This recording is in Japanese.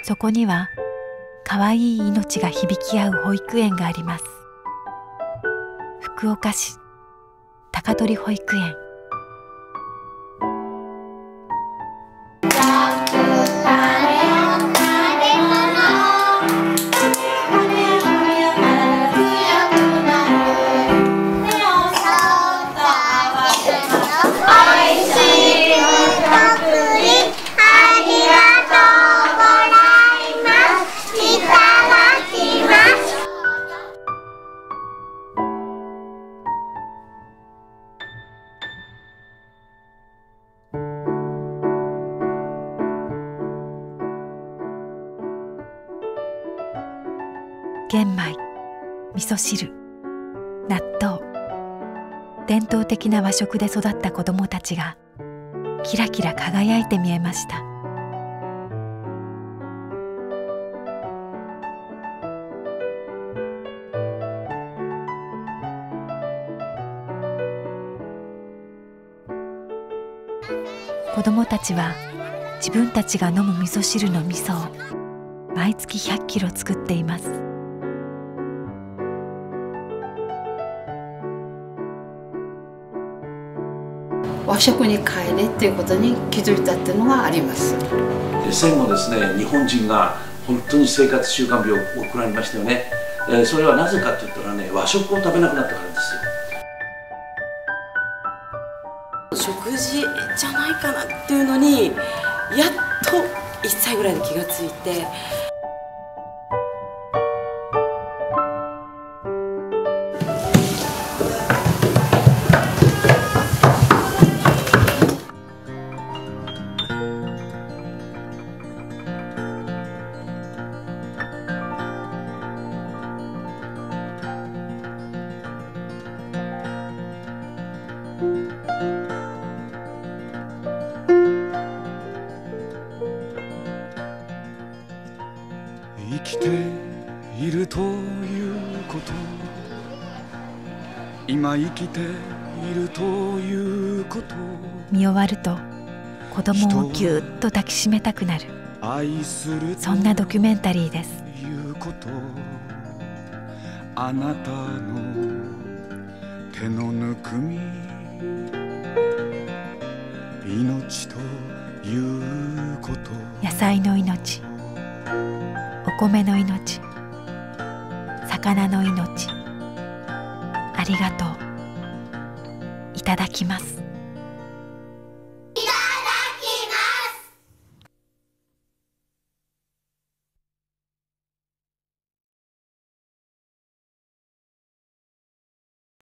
そこにはかわいい命が響き合う保育園があります。福岡市高取保育園。玄米、味噌汁、納豆、伝統的な和食で育った子どもたちがキラキラ輝いて見えました。子どもたちは自分たちが飲む味噌汁の味噌を毎月100キロ作っています。 和食に変えれっていうことに気づいたっていうのがあります。 戦後ですね、日本人が本当に生活習慣病を送られましたよね。それはなぜかって言ったらね、和食を食べなくなったからですよ。食事じゃないかなっていうのにやっと1歳ぐらいで気がついて。 生きているということ、今生きているということ、 見終わると子供をぎゅっと抱きしめたくなる、そんなドキュメンタリーです。 あなたの手のぬくみ、命ということ、 野菜の命、お米の命、魚の命、ありがとう、いただきます。